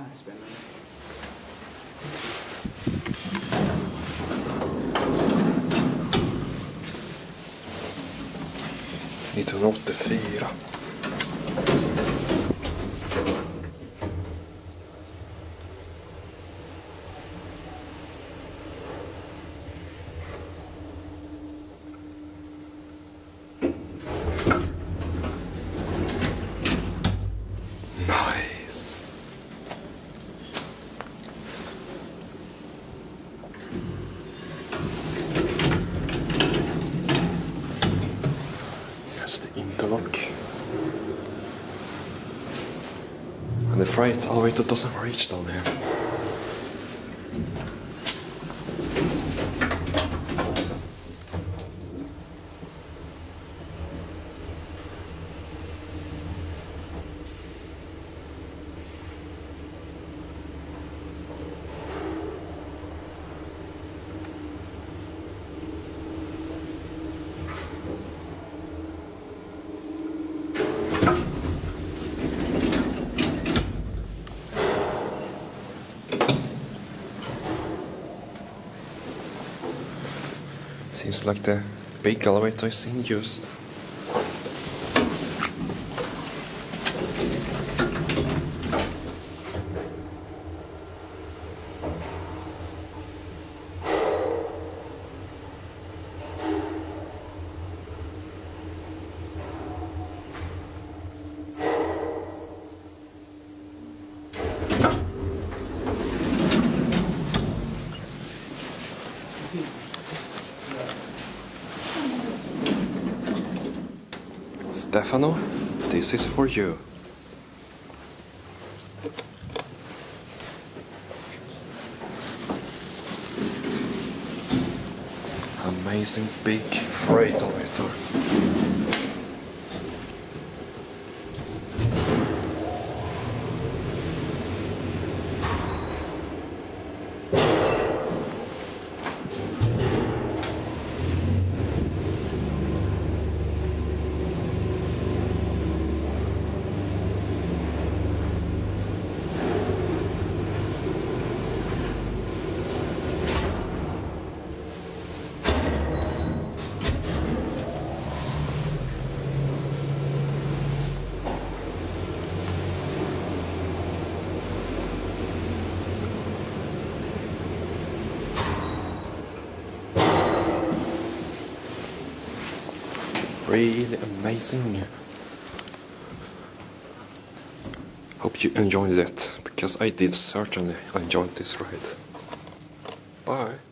spännande. 1984. Nice. Here's the interlock. And the freight elevator doesn't reach down here. Seems like the big elevator is in used. Stefano, this is for you. Amazing big freight elevator. Really amazing. Hope you enjoyed it, because I did certainly enjoy this ride. Bye.